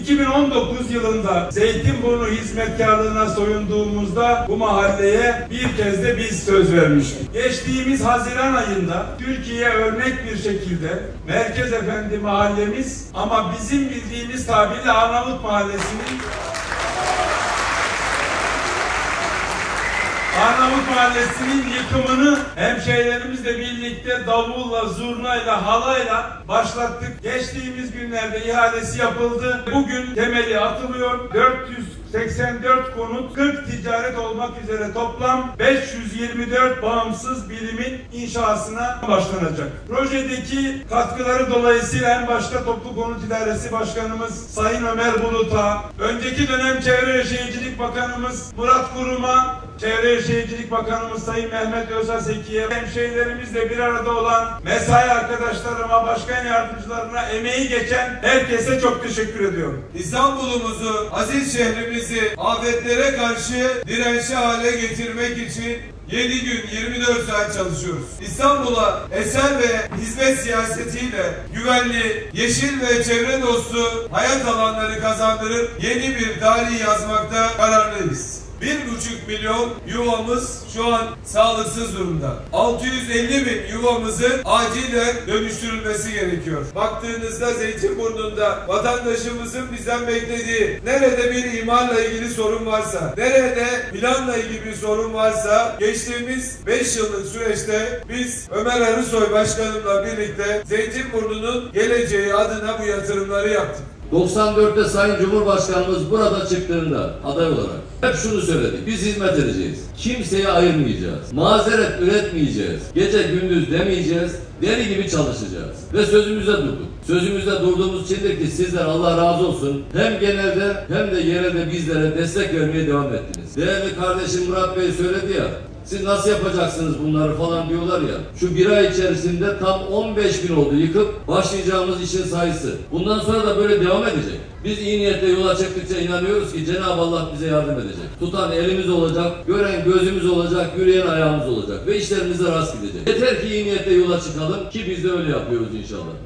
2019 yılında Zeytinburnu hizmetkarlığına soyunduğumuzda bu mahalleye bir kez de biz söz vermiştik. Geçtiğimiz Haziran ayında Türkiye'ye örnek bir şekilde Merkez Efendi mahallemiz ama bizim bildiğimiz tabirle Arnavut Mahallesi'nin yıkımını hemşehrilerimizle birlikte davulla, zurnayla, halayla başlattık. Geçtiğimiz günlerde ihalesi yapıldı. Bugün temeli atılıyor. 484 konut, 40 ticaret olmak üzere toplam 524 bağımsız birimin inşasına başlanacak. Projedeki katkıları dolayısıyla en başta Toplu Konut İdaresi Başkanımız Sayın Ömer Bulut'a, önceki dönem Çevre ve Şehircilik Bakanımız Murat Kurum'a, Çevre ve Şehircilik Bakanımız Sayın Mehmet Özaseki'ye, hemşehrilerimizle bir arada olan mesai arkadaşlarıma, başkan yardımcılarına, emeği geçen herkese çok teşekkür ediyorum. İstanbul'umuzu, aziz şehrimizi afetlere karşı dirençli hale getirmek için 7 gün 24 saat çalışıyoruz. İstanbul'a eser ve hizmet siyasetiyle güvenli, yeşil ve çevre dostu hayat alanları kazandırıp yeni bir tarih yazmakta kararlıyız. 1,5 milyon yuvamız şu an sağlıksız durumda. 650 bin yuvamızın acilen dönüştürülmesi gerekiyor. Baktığınızda Zeytinburnu'nda vatandaşımızın bizden beklediği, nerede bir imarla ilgili sorun varsa, nerede planla ilgili bir sorun varsa, geçtiğimiz 5 yıllık süreçte biz Ömer Arısoy Başkanımla birlikte Zeytinburnu'nun geleceği adına bu yatırımları yaptık. 94'te Sayın Cumhurbaşkanımız burada çıktığında aday olarak hep şunu söyledik: biz hizmet edeceğiz. Kimseye ayırmayacağız. Mazeret üretmeyeceğiz. Gece gündüz demeyeceğiz. Deli gibi çalışacağız. Ve sözümüzde durduk. Sözümüzde durduğumuz içindir ki sizler Allah razı olsun hem genelde hem de yerelde bizlere destek vermeye devam ettiniz. Değerli kardeşim Murat Bey söyledi ya, siz nasıl yapacaksınız bunları falan diyorlar ya. Şu bir ay içerisinde tam 15 bin oldu yıkıp başlayacağımız işin sayısı. Bundan sonra da böyle devam edecek. Biz iyi niyetle yola çıktıkça inanıyoruz ki Cenab-ı Allah bize yardım edecek. Tutan elimiz olacak, gören gözümüz olacak, yürüyen ayağımız olacak ve işlerimize rast gidecek. Yeter ki iyi niyetle yola çıkalım ki biz de öyle yapıyoruz inşallah.